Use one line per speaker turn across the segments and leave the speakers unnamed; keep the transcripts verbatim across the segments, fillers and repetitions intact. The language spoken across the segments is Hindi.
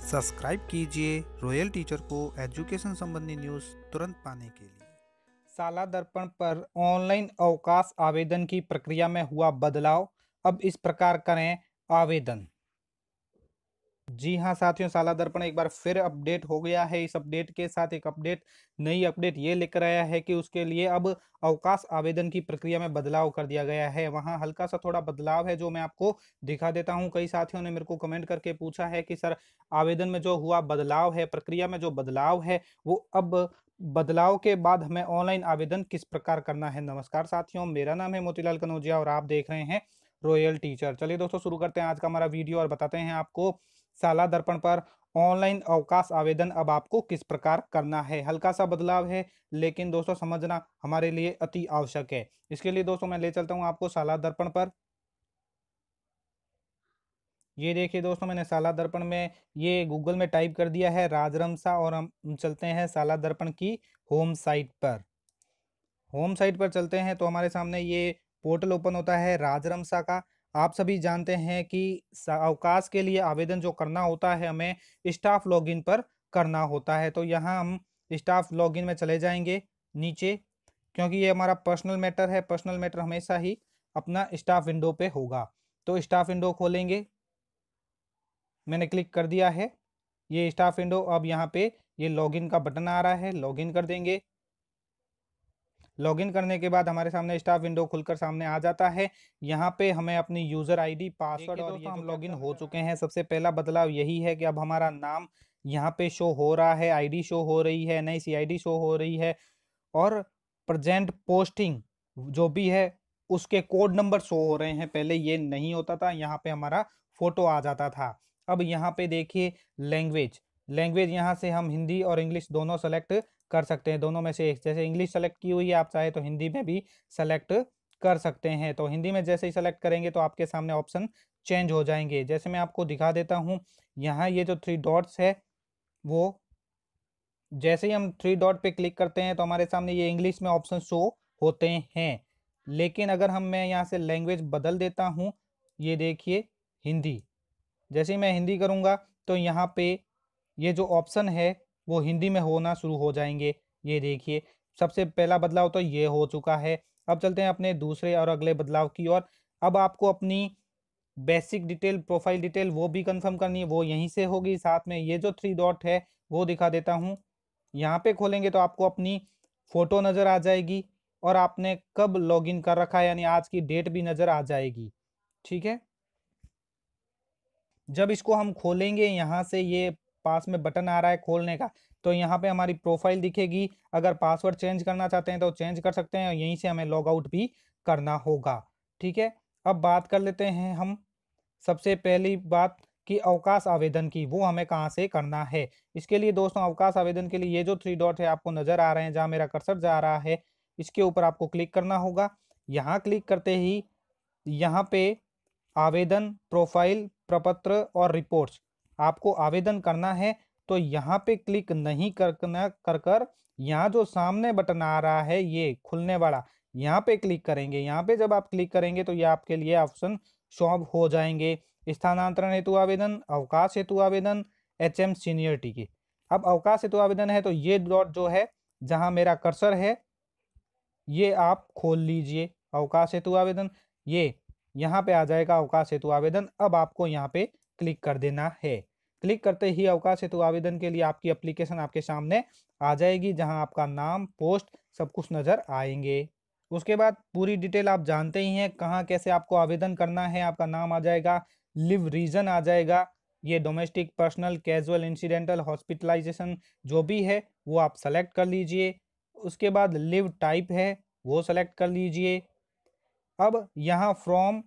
सब्सक्राइब कीजिए रॉयल टीचर को एजुकेशन संबंधी न्यूज़ तुरंत पाने के लिए।
साला दर्पण पर ऑनलाइन अवकाश आवेदन की प्रक्रिया में हुआ बदलाव, अब इस प्रकार करें आवेदन। जी हाँ साथियों, साला दर्पण एक बार फिर अपडेट हो गया है। इस अपडेट के साथ एक अपडेट नई अपडेट ये लेकर आया है कि उसके लिए अब अवकाश आवेदन की प्रक्रिया में बदलाव कर दिया गया है। वहाँ हल्का सा थोड़ा बदलाव है जो मैं आपको दिखा देता हूँ। कई साथियों ने मेरे को कमेंट करके पूछा है कि सर आवेदन में जो हुआ बदलाव है, प्रक्रिया में जो बदलाव है, वो अब बदलाव के बाद हमें ऑनलाइन आवेदन किस प्रकार करना है। नमस्कार साथियों, मेरा नाम है मोतीलाल कनौजिया और आप देख रहे हैं रॉयल टीचर। चलिए दोस्तों शुरू करते हैं आज का हमारा वीडियो और बताते हैं आपको साला दर्पण पर ऑनलाइन अवकाश आवेदन अब आपको किस प्रकार करना है। हल्का सा बदलाव है लेकिन दोस्तों समझना हमारे लिए अति आवश्यक है। इसके लिए दोस्तों मैं ले चलता हूं आपको साला दर्पण पर। ये देखिए दोस्तों, मैंने साला दर्पण में ये गूगल में टाइप कर दिया है राजरमसा और हम चलते हैं साला दर्पण की होम साइट पर। होम साइट पर चलते हैं तो हमारे सामने ये पोर्टल ओपन होता है राजरमसा का। आप सभी जानते हैं कि अवकाश के लिए आवेदन जो करना होता है हमें स्टाफ लॉगिन पर करना होता है। तो यहाँ हम स्टाफ लॉगिन में चले जाएंगे नीचे, क्योंकि ये हमारा पर्सनल मैटर है। पर्सनल मैटर हमेशा ही अपना स्टाफ विंडो पे होगा। तो स्टाफ विंडो खोलेंगे, मैंने क्लिक कर दिया है ये स्टाफ विंडो। अब यहाँ पे ये लॉगिन का बटन आ रहा है, लॉगिन कर देंगे। लॉगिन करने के बाद हमारे सामने स्टाफ विंडो खुलकर सामने आ जाता है। यहाँ पे हमें अपनी यूजर आईडी, पासवर्ड और ये हम लॉगिन हो चुके हैं। सबसे पहला बदलाव यही है कि अब हमारा नाम यहाँ पे शो हो रहा है, आईडी शो हो रही है, नई सी आईडी शो हो रही है और प्रेजेंट पोस्टिंग जो भी है उसके कोड नंबर शो हो रहे हैं। पहले ये नहीं होता था, यहाँ पे हमारा फोटो आ जाता था। अब यहाँ पे देखिए लैंग्वेज, लैंग्वेज यहाँ से हम हिंदी और इंग्लिश दोनों सेलेक्ट कर सकते हैं, दोनों में से एक। जैसे इंग्लिश सेलेक्ट की हुई है, आप चाहे तो हिंदी में भी सेलेक्ट कर सकते हैं। तो हिंदी में जैसे ही सेलेक्ट करेंगे तो आपके सामने ऑप्शन चेंज हो जाएंगे। जैसे मैं आपको दिखा देता हूँ, यहाँ ये जो थ्री डॉट्स है वो जैसे ही हम थ्री डॉट पे क्लिक करते हैं तो हमारे सामने ये इंग्लिश में ऑप्शन शो होते हैं। लेकिन अगर हम मैं यहाँ से लैंग्वेज बदल देता हूँ, ये देखिए हिंदी, जैसे ही मैं हिंदी करूँगा तो यहाँ पे ये जो ऑप्शन है वो हिंदी में होना शुरू हो जाएंगे। ये देखिए सबसे पहला बदलाव तो ये हो चुका है। अब चलते हैं अपने दूसरे और अगले बदलाव की ओर। अब आपको अपनी बेसिक डिटेल, प्रोफाइल डिटेल वो भी कंफर्म करनी है, वो यहीं से होगी। साथ में ये जो थ्री डॉट है वो दिखा देता हूँ। यहाँ पे खोलेंगे तो आपको अपनी फोटो नजर आ जाएगी और आपने कब लॉगिन कर रखा है यानी आज की डेट भी नजर आ जाएगी। ठीक है, जब इसको हम खोलेंगे यहाँ से ये पास में बटन आ रहा है खोलने का, तो यहाँ पे हमारी प्रोफाइल दिखेगी। अगर पासवर्ड चेंज करना चाहते हैं तो चेंज कर सकते हैं और यहीं से हमें लॉग आउट भी करना होगा। ठीक है, अब बात कर लेते हैं हम सबसे पहली बात कि अवकाश आवेदन की, वो हमें कहाँ से करना है। इसके लिए दोस्तों अवकाश आवेदन के लिए ये जो थ्री डॉट है आपको नजर आ रहे हैं, जहाँ मेरा कर्सर जा रहा है इसके ऊपर आपको क्लिक करना होगा। यहाँ क्लिक करते ही यहाँ पे आवेदन, प्रोफाइल, प्रपत्र और रिपोर्ट्स आपको आवेदन करना है। तो यहाँ पे क्लिक नहीं करना कर कर यहाँ जो सामने बटन आ रहा है ये खुलने वाला, यहाँ पे क्लिक करेंगे। यहाँ पे जब आप क्लिक करेंगे तो ये आपके लिए ऑप्शन शो हो जाएंगे। स्थानांतरण हेतु आवेदन, अवकाश हेतु आवेदन, एच एम सीनियरिटी की। अब अवकाश हेतु आवेदन है तो ये डॉट जो है जहाँ मेरा कर्सर है ये आप खोल लीजिए। अवकाश हेतु आवेदन ये यहाँ पे आ जाएगा अवकाश हेतु आवेदन। अब आपको यहाँ पे क्लिक कर देना है। क्लिक करते ही अवकाश हेतु आवेदन के लिए आपकी एप्लीकेशन आपके सामने आ जाएगी, जहां आपका नाम, पोस्ट सब कुछ नजर आएंगे। उसके बाद पूरी डिटेल आप जानते ही हैं, कहाँ कैसे आपको आवेदन करना है। आपका नाम आ जाएगा, लिव रीजन आ जाएगा, ये domestic, personal, casual, incidental, hospitalisation जो भी है वो आप सेलेक्ट कर लीजिए। उसके बाद लिव टाइप है वो सेलेक्ट कर लीजिए। अब यहाँ फ्रॉम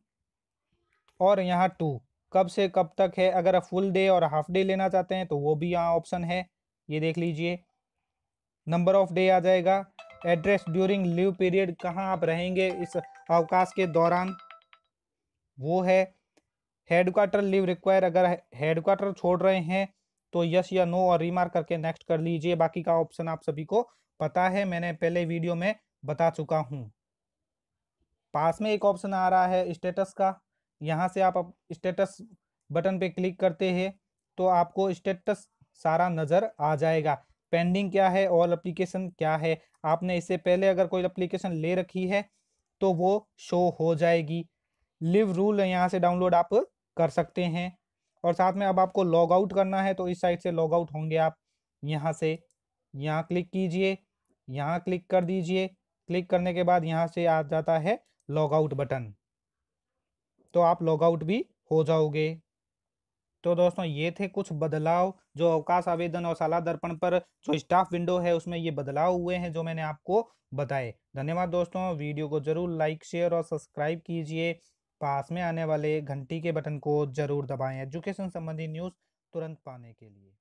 और यहाँ टू, कब से कब तक है। अगर आप फुल डे और हाफ डे लेना चाहते हैं तो वो भी यहाँ ऑप्शन है, ये देख लीजिए। नंबर ऑफ डे आ जाएगा। एड्रेस ड्यूरिंग लीव पीरियड, कहाँ आप रहेंगे इस अवकाश के दौरान, वो है। हेडक्वार्टर लीव रिक्वायर, अगर हेडक्वार्टर छोड़ रहे हैं तो यस या नो और रिमार्क करके नेक्स्ट कर लीजिए। बाकी का ऑप्शन आप सभी को पता है, मैंने पहले वीडियो में बता चुका हूँ। पास में एक ऑप्शन आ रहा है स्टेटस का, यहाँ से आप स्टेटस बटन पे क्लिक करते हैं तो आपको स्टेटस सारा नज़र आ जाएगा। पेंडिंग क्या है, ऑल एप्लीकेशन क्या है, आपने इससे पहले अगर कोई एप्लीकेशन ले रखी है तो वो शो हो जाएगी। लिव रूल यहाँ से डाउनलोड आप कर सकते हैं। और साथ में अब आपको लॉग आउट करना है तो इस साइट से लॉग आउट होंगे आप। यहाँ से यहाँ क्लिक कीजिए, यहाँ क्लिक कर दीजिए। क्लिक करने के बाद यहाँ से आ जाता है लॉग आउट बटन, तो आप लॉग आउट भी हो जाओगे। तो दोस्तों ये थे कुछ बदलाव जो अवकाश आवेदन और साला दर्पण पर जो स्टाफ विंडो है उसमें ये बदलाव हुए हैं जो मैंने आपको बताए। धन्यवाद दोस्तों, वीडियो को जरूर लाइक शेयर और सब्सक्राइब कीजिए। पास में आने वाले घंटी के बटन को जरूर दबाएं एजुकेशन संबंधी न्यूज़ तुरंत पाने के लिए।